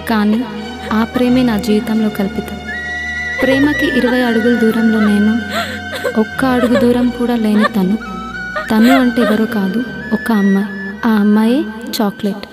కానీ ఆ ప్రేమే నా జీవితంలో కల్పితం. ప్రేమకి 20 అడుగుల దూరంలో నేను, 1 అడుగు దూరం కూడా లేని తను అంటే ఎవరో కాదు, ఒక అమ్మాయి. ఆ అమ్మాయే చాక్లెట్.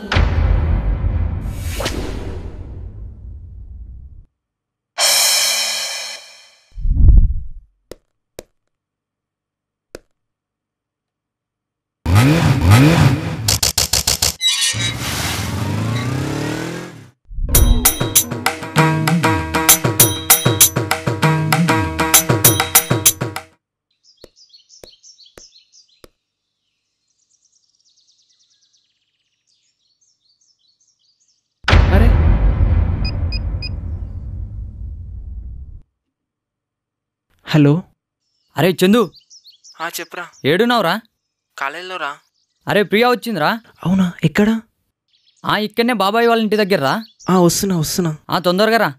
హలో. అరే చందు, చెప్పురా. ఏడున్నావురా? కాలేజీలో రా. అరే ప్రియా వచ్చిందిరా. అవునా? ఎక్కడ? ఇక్కడనే బాబాయ్ వాళ్ళ ఇంటి దగ్గర రా. వస్తున్నా. తొందరగా రా.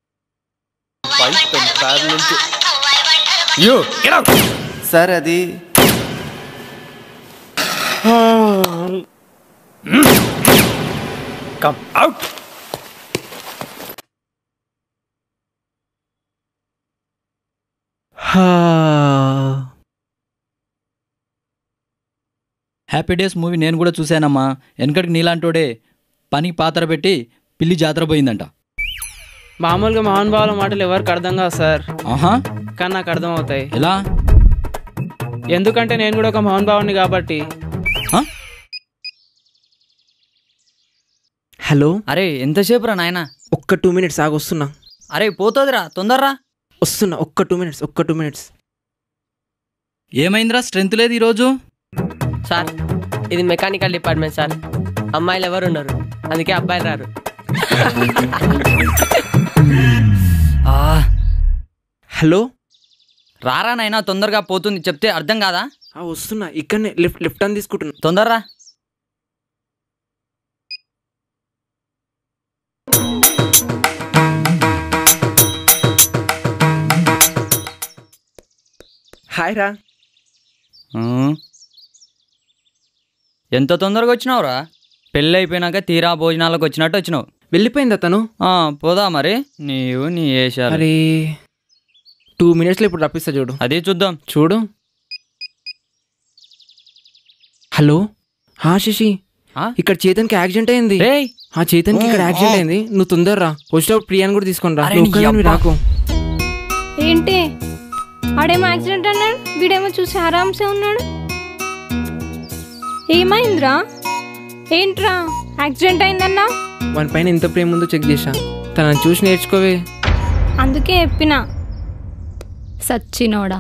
సార్ అది come out. Happy days movie నేను కూడా చూశానమ్మా. వెనకటికి నీలాంటోడే పని పాత్ర పెట్టి పిల్లి జాతర పోయిందంట. మామూలుగా మహానుభావుల మాటలు ఎవరికి అర్థం కాదు సార్. ఆహా, కానీ నాకు అర్థం అవుతాయి. ఎలా? ఎందుకంటే నేను కూడా ఒక మహానుభావుని కాబట్టి. హలో. అరే ఎంతసేపు రా నాయన? ఒక్క 2 minutes ఆగి వస్తున్నా. అరే పోతుందిరా, తొందరరా. వస్తున్నా. ఒక్క 2 minutes. ఏమైందిరా, స్ట్రెంత్ లేదు ఈరోజు? సార్ ఇది మెకానికల్ డిపార్ట్మెంట్ సార్. అమ్మాయిలు ఎవరు ఉన్నారు, అందుకే అబ్బాయిలు రారు. హలో. రారా నాయనా, తొందరగా పోతుంది, చెప్తే అర్థం కాదా? వస్తున్నా. ఇక్కడనే లిఫ్ట్ అని తీసుకుంటున్నా. తొందరరా. హాయ్ రా. ఎంత తొందరగా వచ్చినావురా? పెళ్ళి అయిపోయినాక తీరా భోజనాలకు వచ్చినట్టు వచ్చినావు. వెళ్ళిపోయిందా తను? పోదా మరి. నీవు నీ వేశారు. అరే 2 minutesలో ఇప్పుడు రప్పిస్తా చూడు. అది చూద్దాం. చూడు. హలో. శశి, ఇక్కడ చేతన్కి యాక్సిడెంట్ అయింది. చేతన్కి ఇక్కడ యాక్సిడెంట్ అయింది. నువ్వు తొందరరా. వచ్చేటప్పుడు ప్రియాని కూడా తీసుకొని రా. రాకు. ఏంటి ఆడేమో యాక్సిడెంట్ అన్నాడు, వీడేమో చూసి ఆరామ్సే ఉన్నాడు. ఏమైందిరా? ఏంట్రా యాక్సిడెంట్ అయిందన్నా? వాని పైన ఎంత ప్రేమ ఉందో చెక్ చేశా. తనని చూసి నేర్చుకోవే. అందుకే చెప్పినా. సచ్చినోడా.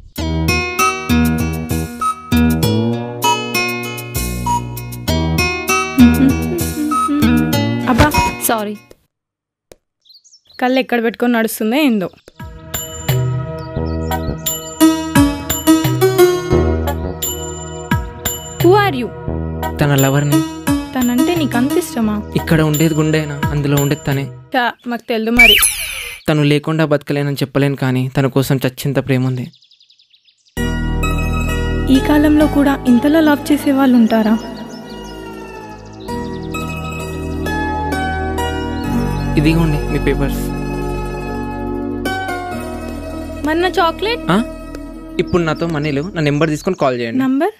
అబ్బా సారీ. కళ్ళు ఎక్కడ పెట్టుకొని నడుస్తుందో ఏందో. Who are you? తన లవర్ని. తనంటే నీకు అంత ఇష్టమా? ఇక్కడ ఉండేది గుండేనా, అందులో ఉండేది తనే. మాకు తెలుదు మరి. తను లేకుండా బతకలేనని చెప్పలేను, కానీ తన కోసం చచ్చింత ప్రేమ ఉంది. ఈ కాలంలో కూడా ఇంతలా లవ్ చేసే వాళ్ళు ఉంటారా? ఇదిగోండి మీ పేపర్స్. మన చాక్లెట్. ఇప్పుడు నాతో మనీ లేవు. నా నెంబర్ తీసుకొని కాల్ చేయండి. నంబర్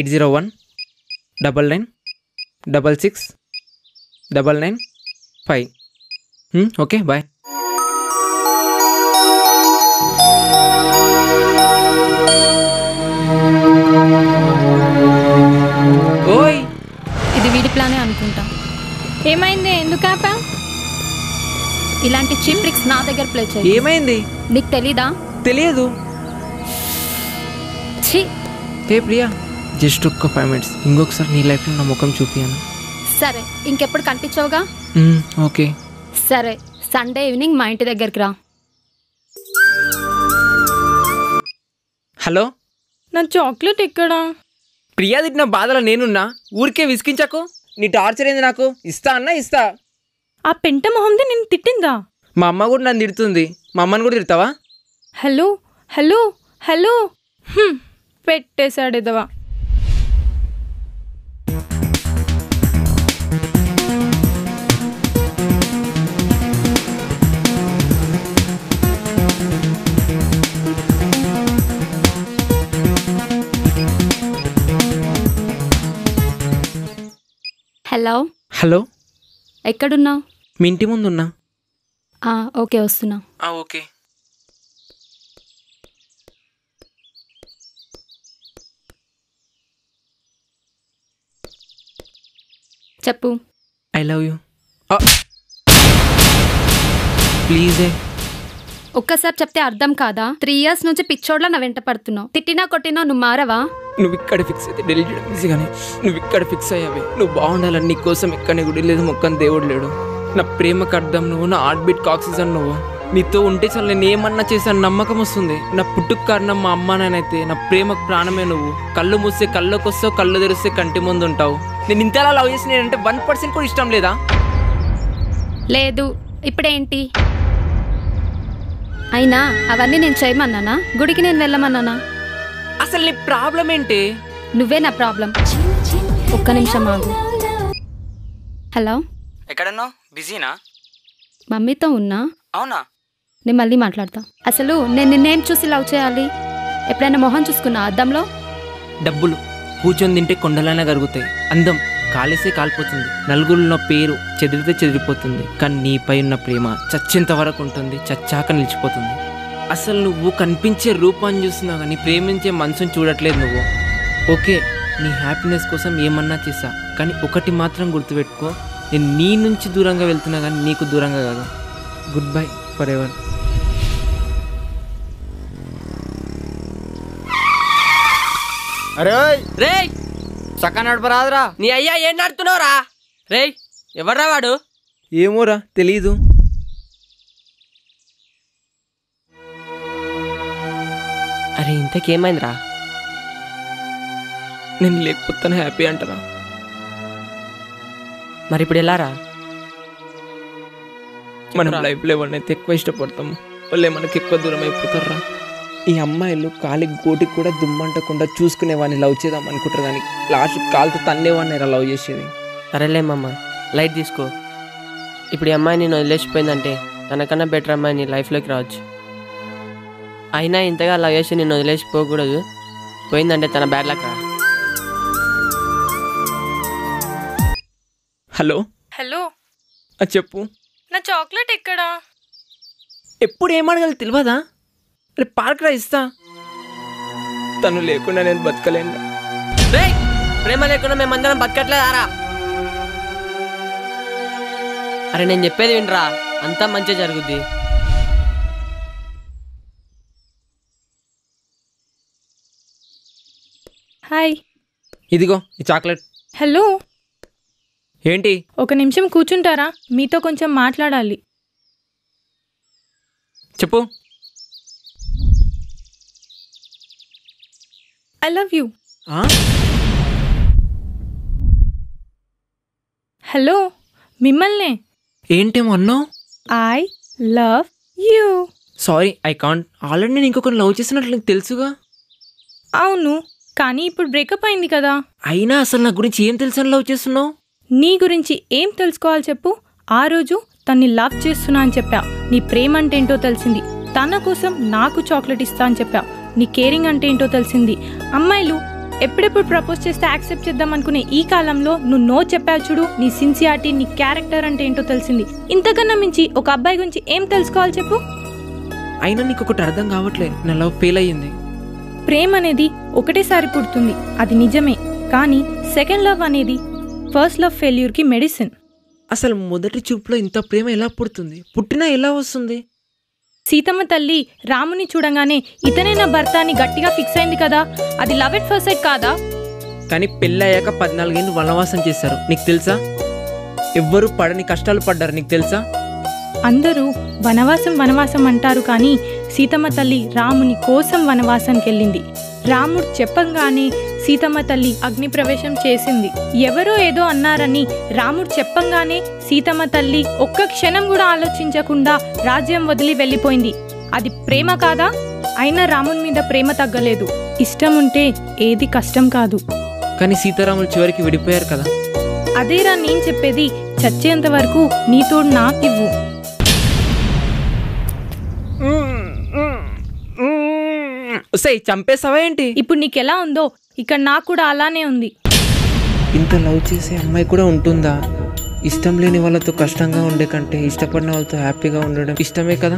801-9966-995. Okay bye. ఓయ్, ఇది వీడి ప్లానే అనుకుంటా. ఏమైంది? ఎందుకు ఆపా? ఇలాంటి చీప్ ట్రిక్స్ నా దగ్గర ప్లే చేయి. ఏమైంది? నీకు తెలీదా? తెలియదు. ఏ ప్రియా, జస్ట్ ఒక్క 5 minutes. ఇంకొకసారి నీ లైఫ్లో నా ముఖం చూపియాను. సరే, ఇంకెప్పుడు కనిపించవుగా. ఓకే సరే, సండే ఈవినింగ్ మా ఇంటి దగ్గరికి రా. హలో. నా చాక్లెట్ ఎక్కడా? ప్రియా తిట్టిన బాధలో నేనున్నా. ఊరికే విసికించకు. నీ టార్చర్ ఏంది నాకు? ఇస్తా అన్నా ఇస్తా. ఆ పెంట మొహంది నిన్ను తిట్టిందా? మా అమ్మ కూడా నన్ను తిడుతుంది. మా అమ్మని కూడా తిడతావా? Hello hello hello. పెట్టేశాడేదవా. హలో హలో, ఎక్కడున్నావు? మీ ఇంటి ముందు ఉన్నా. ఓకే వస్తున్నా. ఓకే. చెప్పు. I love you. ప్లీజ్. ఒక్కసారి చెప్తే అర్థం కాదా? 3 years నుంచి పిచ్చోడ్లా నా వెంట పడుతున్నావు. తిట్టినా కొట్టినా నువ్వు మారవా? నువ్వు ఇక్కడ ఫిక్స్ అయితే ఢిల్లీ చేయడం ఈజీగానే. నువ్వు ఇక్కడ ఫిక్స్ అయ్యావే. నువ్వు బాగుండాలని నీ కోసం ఎక్కడనే గుడి లేదు, మొక్కని దేవుడు లేడు. నా ప్రేమకు అర్థం నువ్వు, నా హార్ట్ బీట్ ఆక్సిజన్ నువ్వు. నీతో ఉంటే చాలు నేను ఏమన్నా చేశాను నమ్మకం వస్తుంది. నా పుట్టుకు కారణం మా అమ్మ నాన్నైతే నా ప్రేమకు ప్రాణమే నువ్వు. కళ్ళు మూస్తే కళ్ళకి వస్తావు, కళ్ళు తెరిస్తే కంటి ముందు ఉంటావు. నేను ఇంతలా లవ్ చేసి నేనంటే 1% కూడా ఇష్టం లేదా? లేదు. ఇప్పుడేంటి? అయినా అవన్నీ నేను చేయమన్నానా? గుడికి నేను వెళ్ళమన్నానా? అసలు నీ ప్రాబ్లం ఏంటి? నువ్వే నా ప్రాబ్లం. ఒక్క నిమిషం ఆగు. హలో, ఎక్కడన్నావు? బిజీనా? మమ్మీతో ఉన్నా. అవునా? నేను మళ్ళీ మాట్లాడతా. అసలు నేను నిన్నేం చూసి లవ్ చేయాలి? ఎప్పుడైనా మొహం చూసుకున్నా అద్దంలో? డబ్బులు కూర్చొని తింటే కొండలైనా కరుగుతాయి. అందం కాలేసే కాలిపోతుంది. నలుగురిలో పేరు చెదిరితే చెదిరిపోతుంది. కానీ నీపై ఉన్న ప్రేమ చచ్చేంత వరకు ఉంటుంది, చచ్చాక నిలిచిపోతుంది. అసలు నువ్వు కనిపించే రూపాన్ని చూస్తున్నావు కానీ ప్రేమించే మనసుని చూడట్లేదు నువ్వు. ఓకే, నీ హ్యాపీనెస్ కోసం ఏమన్నా చేశా, కానీ ఒకటి మాత్రం గుర్తుపెట్టుకో, నేను నీ నుంచి దూరంగా వెళ్తున్నా కానీ నీకు దూరంగా కాదు. Goodbye forever. అరే రే చక్క నడపరాదురా. నీ అయ్యా ఏం నడుతున్నావురా? రేయ్, ఎవర్రా వాడు? ఏమోరా తెలీదు. అరే ఇంతకేమైందిరా? నేను లేకపోతే హ్యాపీ అంటారా? మరి ఇప్పుడు ఎలారా? మనం లైఫ్లో ఎవరినైతే ఎక్కువ ఇష్టపడతాము వాళ్ళే మనకి ఎక్కువ దూరం అయిపోతారా. ఈ అమ్మాయిలు కాలికి గోటికి కూడా దుమ్మంటకుండా చూసుకునేవాడిని లవ్ చేద్దాం అనుకుంటారు కానీ లాస్ట్ కాలుతో తన్నేవాడిని ఎలా లవ్ చేసేది. సరేలేమమ్మ, లైట్ తీసుకో. ఇప్పుడు ఈ అమ్మాయి నేను వదిలేసిపోయిందంటే తనకన్నా బెటర్ అమ్మాయి నీ లైఫ్లోకి రావచ్చు. అయినా ఇంతగా లవ్ చేసి నేను వదిలేసిపోకూడదు. పోయిందంటే తన బ్యాడ్ లక్ రా. హలో హలో, చెప్పు. నా చాక్లెట్ ఎక్కడా? ఎప్పుడు ఏమడగలి తెలియదా? రేపు పార్క్ రా, ఇస్తా. తను లేకుండా నేను బతకలేను. రేయ్, ప్రేమ లేకుండా మేమందరం బతకట్లేదారా? అరే నేను చెప్పేది వినరా, అంతా మంచిగా జరుగుద్ది. హాయ్. ఇదిగో ఈ చాక్లెట్. హలో, ఏంటి? ఒక నిమిషం కూర్చుంటారా? మీతో కొంచెం మాట్లాడాలి. చెప్పు. I love you. హలో, మిమ్మల్నే. ఏంటేమో అన్నావు? I love you. Sorry, I can't. Already నేను ఇంకొకరిని లవ్ చేసినట్లు నీకు తెలుసుగా. అవును, కానీ ఇప్పుడు బ్రేకప్ అయింది కదా. అయినా అసలు నా గురించి ఏం తెలుసని లవ్ చేస్తున్నావు? నీ గురించి ఏం తెలుసుకోవాలి చెప్పు. ఆ రోజు తన్ని లవ్ చేస్తున్నా అని చెప్పా. నీ ప్రేమ అంటే ఏంటో తెలిసింది. తన కోసం నాకు చాక్లెట్ ఇస్తా అని చెప్పా. నీ కేరింగ్ అంటే ఏంటో తెలిసింది. అమ్మాయిలు ఎప్పుడెప్పుడు ప్రపోజ్ చేస్తే యాక్సెప్ట్ చేద్దాం అనుకునే ఈ కాలంలో నువ్వు నో చెప్పావు చూడు. నీ సిన్సియారిటీ, నీ క్యారెక్టర్ అంటే ఏంటో తెలిసింది. ఇంతకన్నా మించి ఒక అబ్బాయి గురించి ఏం తెలుసుకోవాలి చెప్పు. అయినా నీకు ఒకటి అర్థం కావట్లేదు, నా లవ్ ఫెయిల్ అయ్యింది. ప్రేమ అనేది ఒకటేసారి పుడుతుంది, అది నిజమే. కానీ సెకండ్ లవ్ అనేది ఫస్ట్ లవ్ ఫెయిల్యూర్కి మెడిసిన్. అసలు మొదటి చూపులో ఇంత ప్రేమ ఎలా పుడుతుంది? పుట్టినా ఎలా వస్తుంది? సీతమ్మ తల్లి రాముని చూడంగానే ఇతనే నా భర్త అని గట్టిగా ఫిక్స్ అయింది కదా. అది లవ్ ఎట్ ఫస్ట్ సైట్ కాదా? కానీ పెళ్ళయ్యాక 14 ఏళ్ళు వనవాసం చేశారు, నీకు తెలుసా? ఎవ్వరు పడని కష్టాలు పడ్డారు, నీకు తెలుసా? అందరూ వనవాసం వనవాసం అంటారు, కానీ సీతమ్మ తల్లి రాముని కోసం వనవాసానికి వెళ్ళింది. రాముడు చెప్పంగానే సీతమ్మ తల్లి అగ్ని ప్రవేశం చేసింది. ఎవరో ఏదో అన్నారని రాముడు చెప్పంగానే సీతమ్మ తల్లి ఒక్క క్షణం కూడా ఆలోచించకుండా రాజ్యం వదిలి వెళ్ళిపోయింది. అది ప్రేమ కాదా? అయినా రాముని మీద ప్రేమ తగ్గలేదు. ఇష్టం ఉంటే ఏది కష్టం కాదు. కానీ సీతారాములు చివరికి విడిపోయారు కదా. అదేరా నేను చెప్పేది. చచ్చేంత వరకు నీ తోడు నాకివ్వు. చంపేసావా ఏంటి? ఇప్పుడు నీకెలా ఉందో ఇక్కడ నాకు కూడా అలానే ఉంది. ఇంత లవ్ చేసే అమ్మాయి కూడా ఉంటుందా? ఇష్టం లేని వాళ్ళతో కష్టంగా ఉండే కంటే ఇష్టపడిన వాళ్ళతో హ్యాపీగా ఉండడం ఇష్టమే కదా.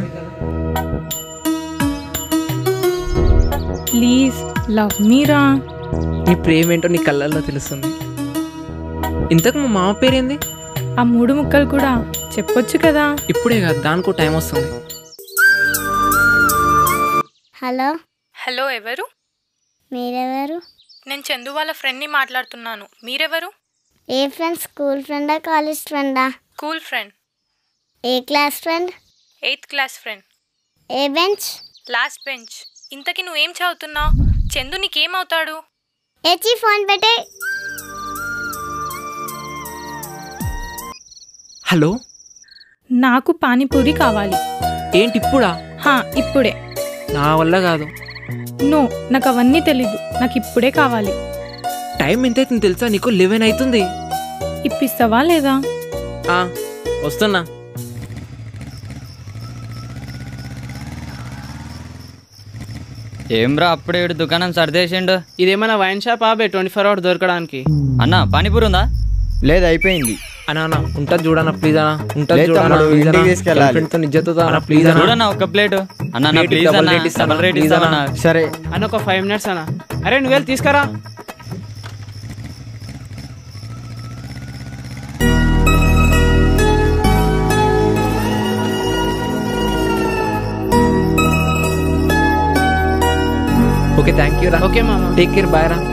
ప్లీజ్ లవ్ మీరా. నీ ప్రేమ ఏంటో నీ కళ్ళల్లో తెలుస్తుంది. ఇంతకు మా మామ పేరేంది? ఆ 3 ముక్కలు కూడా చెప్పొచ్చు కదా. ఇప్పుడే కాదు, దానికో టైం వస్తుంది. హలో, హలో, ఎవరు? మీరెవరు? నేను చందు వాళ్ళ ఫ్రెండ్ని మాట్లాడుతున్నాను. మీరెవరు? ఏ ఫ్రెండ్? స్కూల్ ఫ్రెండా, కాలేజ్ ఫ్రెండా? School friend. ఏ class friend? 8th class friend. ఏ బెంచ్? Last bench. ఇంతకీ నువ్వేం చదువుతున్నావు? చందు నీకేమవుతాడు? ఏచి ఫోన్ పెట్టే. హలో, నాకు పానీపూరి కావాలి. ఏంటి ఇప్పుడా? ఇప్పుడే. నా వల్ల కాదు. నో, నాకు అవన్నీ తెలీదు. నాకు ఇప్పుడే కావాలి. టైం ఎంత అవుతుంది తెలుసా నీకు? 11 అవుతుంది. ఇప్పిస్తావా లేదా? వస్తున్నా. ఏమ్రా అప్పుడే వీడు దుకాణం సర్దేసిండు. ఇదేమైనా వైన్ షాప్ ఆబే 24 hours దొరకడానికి? అన్న పానీపూరి ఉందా? లేదు, అయిపోయింది. అన్నా ఉంటుంది చూడన్నా ప్లీజ్ అన్నా. ఉంటుంది లేదు తమ్ముడు, ఇంటికి తీసుకెళ్ళాలి. ప్లీజ్ చూడన్నా ఒక ప్లేట్. అన్న ప్లీజ్ అన్న, డబుల్ రేట్ ఇస్తామన్నా. సరే అన్న ఒక 5 minutes అన్న. అరే నువ్వు వెళ్ళి తీసుకురా. ఓకే, థ్యాంక్ యూ రా. ఓకే మామ. టేక్ కేర్, బాయ్ రా.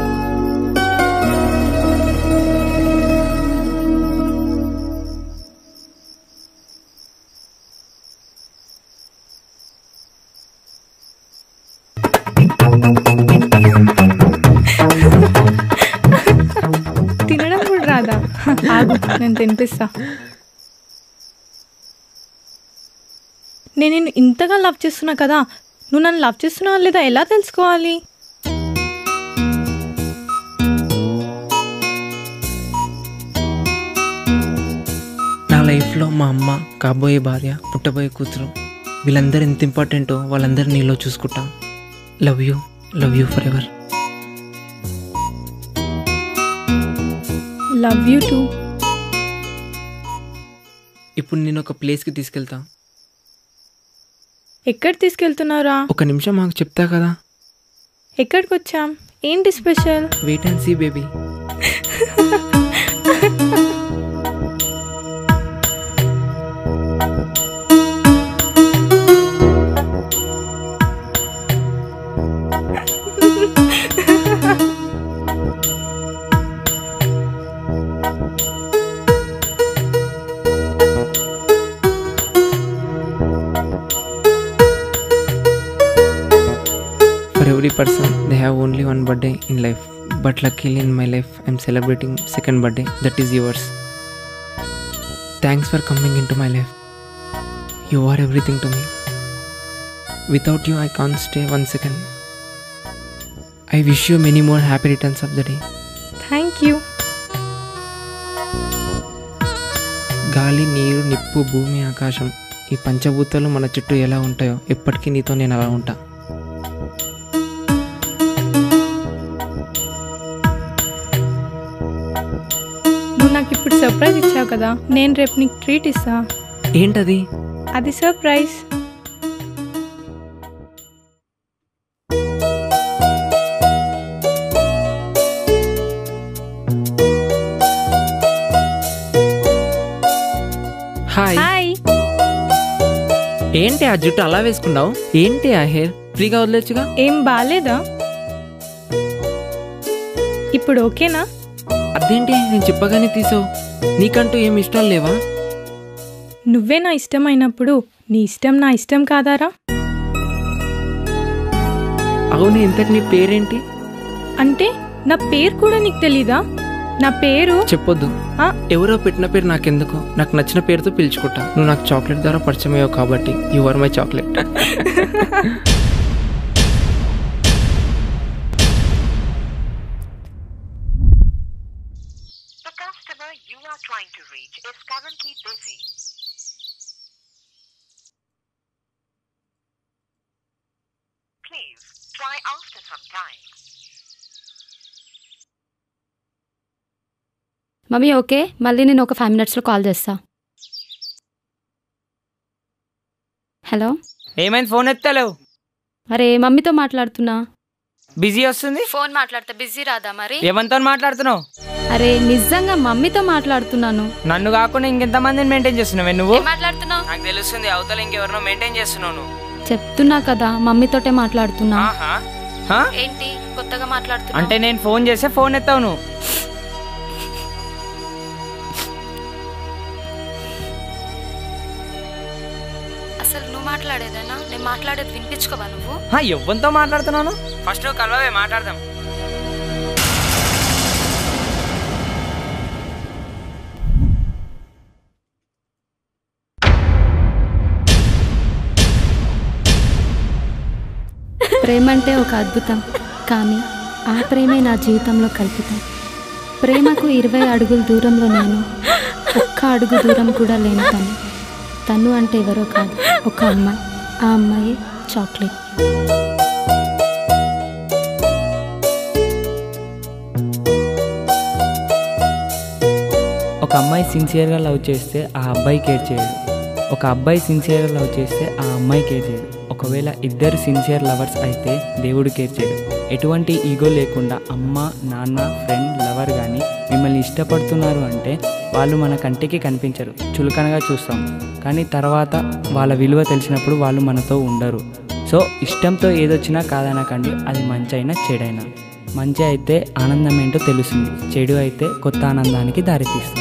తినడం కూడా రాదా? ఆగు, నేను తినిపిస్తా. నేను నిన్ను ఇంతగా లవ్ చేస్తున్నా కదా, నువ్వు నన్ను లవ్ చేస్తున్నావా లేదా ఎలా తెలుసుకోవాలి? నా లైఫ్లో మా అమ్మ, కాబోయే భార్య, పుట్టబోయే కూతురు, వీళ్ళందరూ ఎంత ఇంపార్టెంటో వాళ్ళందరూ నీలో చూసుకుంటా. Love you forever. Love you too. ఇప్పుడు నేను ఒక ప్లేస్కి తీసుకెళ్తా. ఎక్కడ తీసుకెళ్తున్నారా? ఒక నిమిషం మాకు చెప్తా కదా. ఎక్కడికి వచ్చాం? ఏంటి special? Wait and see baby. For every person, they have only one birthday in life. But luckily in my life, I'm celebrating second birthday. That is yours. Thanks for coming into my life. You are everything to me. Without you, I can't stay 1 second. I wish you many more happy returns of the day. Thank you. గాలి, నీరు, నిప్పు, భూమి, ఆకాశం, ఈ పంచభూతాలు మన చుట్టూ ఎలా ఉంటాయో ఎప్పటికీ నీతో నేను అలా ఉంటా. నువ్వు నాకు ఇప్పుడు సర్ప్రైజ్ ఇచ్చావు కదా, నేను రేపు నీకు ట్రీట్ ఇస్తా. ఏంటది? అది సర్ప్రైజ్. హాయ్. హాయ్. ఏంటి ఆ జుట్టు అలా వేసుకున్నావు? ఏంటి ఆ హెయిర్? ఫ్రీగా వదిలేచ్చుగా. ఏం బాలేదా? ఇప్పుడు ఓకేనా? అదేంటి నేను చెప్పగానే తీసావు? నీకంటూ ఏం ఇష్టాలు లేవా? నువ్వే నా ఇష్టమైనప్పుడు నీ ఇష్టం నా ఇష్టం కాదారా? అవును, ఇంతకు నీ పేరేంటి? అంటే నా పేరు కూడా నీకు తెలీదా? నా పేరు చెప్పొద్దు. ఎవరో పెట్టిన పేరు నాకెందుకు? నాకు నచ్చిన పేరుతో పిలుచుకుంటా. నువ్వు నాకు చాక్లెట్ ద్వారా పరిచయం అయ్యావు కాబట్టి you are my chocolate. Try after some time. Mummy okay, మళ్ళీ నేను ఒక 5 minutesలో కాల్ చేస్తా. హలో, ఏమైంది ఫోన్ ఎత్తలేవు? అరే మమ్మీతో మాట్లాడుతున్నా. బిజీ వస్తుంది. ఫోన్ మాట్లాడితే బిజీ రాదా మరి? ఎవరితో మాట్లాడుతున్నావు? అరే నిజంగా మమ్మీతో మాట్లాడుతున్నాను. నన్ను కాకుండా ఇంకెంతమందిని మెయింటైన్ చేస్తున్నావే నువ్వు? మాట్లాడుతున్నావు నాకు తెలుస్తుంది, అవతల ఇంకెవరినో మెయింటైన్ చేస్తున్నావు నువ్వు. చెప్తున్నా కదా మమ్మీతోటే మాట్లాడుతున్నా. ఆహా, హా? ఏంటి కొత్తగా మాట్లాడుతున్నా? అంటే నేను ఫోన్ చేస్తే ఫోన్ ఎత్తావు నువ్వు. అసలు నువ్వు మాట్లాడేదేనా? నేను మాట్లాడేది వినిపించుకోవా నువ్వు? ఎవరితో మాట్లాడుతున్నాను? ఫస్ట్ నువ్వు కలవవే, మాట్లాడదాం. ప్రేమ అంటే ఒక అద్భుతం, కానీ ఆ ప్రేమే నా జీవితంలో కల్పితం. ప్రేమకు 20 అడుగుల దూరంలో నేను, ఒక్క అడుగు దూరం కూడా లేని తను అంటే ఎవరో కాదు, ఒక అమ్మాయి. ఆ అమ్మాయి చాక్లెట్. ఒక అమ్మాయి సిన్సియర్గా లవ్ చేస్తే ఆ అబ్బాయి కేర్ చేయడు. ఒక అబ్బాయి సిన్సియర్గా లవ్ చేస్తే ఆ అమ్మాయి కేర్ చేయడు. ఒకవేళ ఇద్దరు సిన్సియర్ లవర్స్ అయితే దేవుడు కేర్ చేయడు. ఎటువంటి ఈగో లేకుండా అమ్మ, నాన్న, ఫ్రెండ్, లవర్ కానీ మిమ్మల్ని ఇష్టపడుతున్నారు అంటే వాళ్ళు మన కంటికి కనిపించరు, చులకనగా చూస్తాం. కానీ తర్వాత వాళ్ళ విలువ తెలిసినప్పుడు వాళ్ళు మనతో ఉండరు. సో ఇష్టంతో ఏదొచ్చినా కాదనకండి, అది మంచి అయినా చెడైనా. మంచి అయితే ఆనందం ఏంటో తెలుస్తుంది, చెడు అయితే కొత్త ఆనందానికి దారితీస్తుంది.